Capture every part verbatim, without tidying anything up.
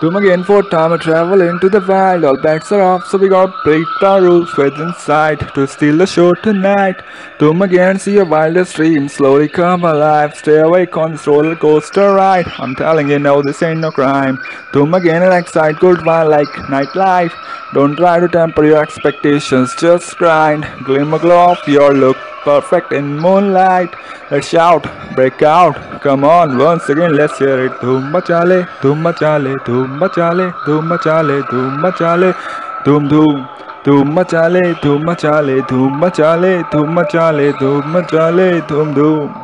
Doom again for time I travel into the wild. All bets are off, so we got break the rules within sight to steal the show tonight. Doom again, see your wildest dreams slowly come alive. Stay awake on this roller coaster ride. I'm telling you, no, this ain't no crime. Doom again and excite goodbye like nightlife. Don't try to temper your expectations, just grind. Glimmer glow of your look, perfect in moonlight. Let's shout, break out, come on, once again, let's hear it. Dhoom machale, dhoom machale, dhoom machale, dhoom machale, dhoom machale, dhoom dhoom. Dhoom machale, dhoom machale, dhoom machale, dhoom machale, dhoom machale, dhoom dhoom.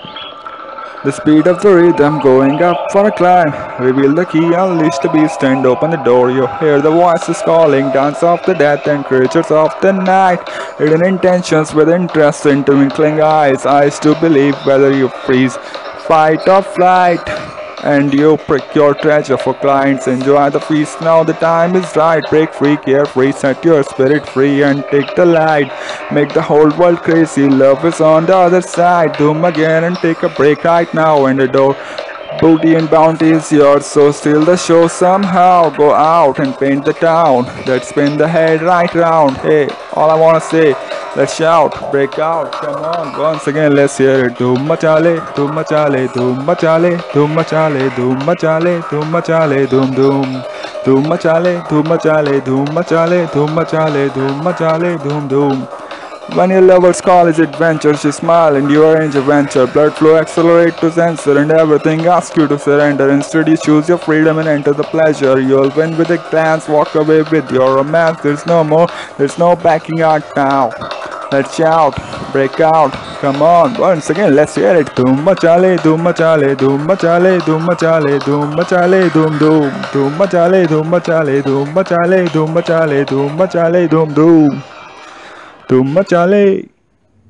The speed of the rhythm going up for a climb. Reveal the key, unleash the beast and open the door. You hear the voices calling, dance of the death and creatures of the night. Hidden intentions with interest in twinkling eyes. Eyes to believe whether you freeze, fight or flight. And you prick your treasure for clients. Enjoy the feast now, the time is right. Break free, carefree, set your spirit free and take the light. Make the whole world crazy, love is on the other side. Doom again and take a break right now and adore. Booty and bounty is yours, so steal the show somehow. Go out and paint the town. Let's spin the head right round. Hey, all I wanna say, let's shout, break out, come on. Once again, let's hear it. Dhoom machale, dhoom machale, dhoom machale, dhoom machale, dhoom machale, dhoom machale, dhoom dhoom. Dhoom machale, dhoom machale, dhoom machale, dhoom machale, dhoom machale, dhoom dhoom. When your lovers call is adventure, she smile and you arrange a venture. Blood flow accelerate to censor and everything asks you to surrender. Instead you choose your freedom and enter the pleasure. You'll win with a glance, walk away with your romance. There's no more, there's no backing out now. Let's shout, break out, come on. Once again, let's hear it. Dhoom machale, dhoom machale, dhoom machale, dhoom machale, dhoom machale, dhoom dhoom. Dhoom machale, dhoom machale, dhoom machale, dhoom machale, dhoom machale, dhoom dhoom. Dhoom machale.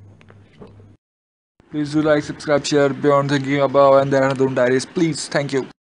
Please do like, subscribe, share beyond thinking above and there are Dhoom Diaries. Please, thank you.